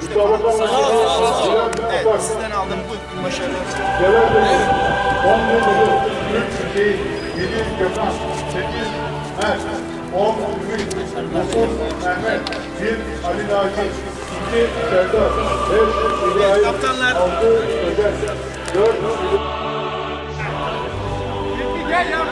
Evet, sizden aldım bu başarılı. Evet. 10 Yıldız, 3 Hüseyin, 7 Gökhan, 8 Mert, 10 Ümit, 9 Mehmet, 1 Ali Naci, 2 Serdar, 5 İbrahim, 6 Özel, 4 Gel yavrum.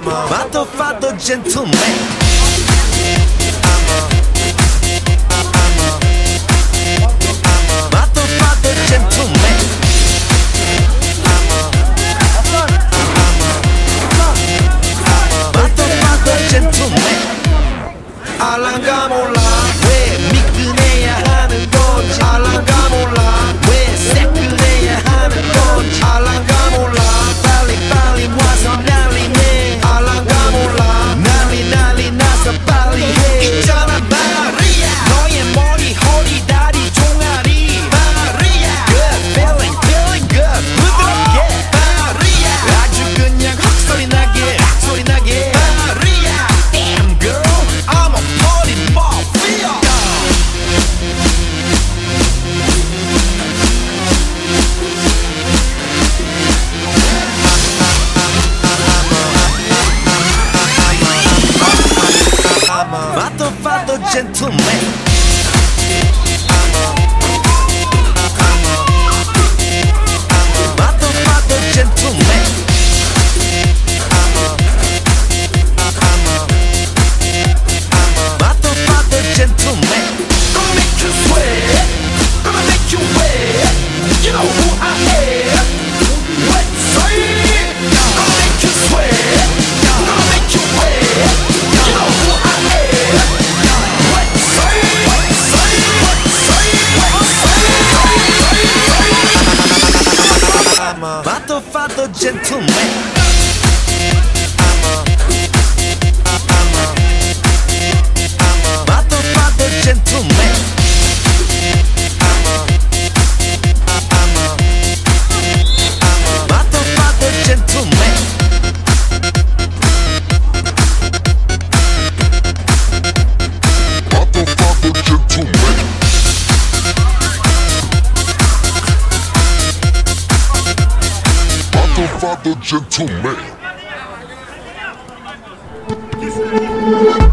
motherfucker gentleman. Motherfucker gentleman. Motherfucker gentleman. 알랑가 몰라 왜 미끈해야 하는 건지. 알랑가 몰라 왜 새끈해야 하는 건지. 알랑가 몰라 빨리 와서 난리네. 알랑가 몰라 난리 나서 빨리 해. 있잖아 마리아 너의 머리 허리 다리 종아리 마리아 Good feeling good 부드럽게 마리아 아주 그냥 헉소리 나게 마리아 Damn girl I'm a party mafia. Motherfucker gentleman. Motherfucker gentleman. Motherfucker gentleman. Gonna make you sweat, gonna make you wet. You know who I am. Let's say it. Gonna make you sweat, gonna make you wet. You know who I am. Let's say it. I'm a motherfucker gentleman. Motherfucker gentleman. Motherfucker gentleman. Motherfucker gentleman. Motherfucker gentleman.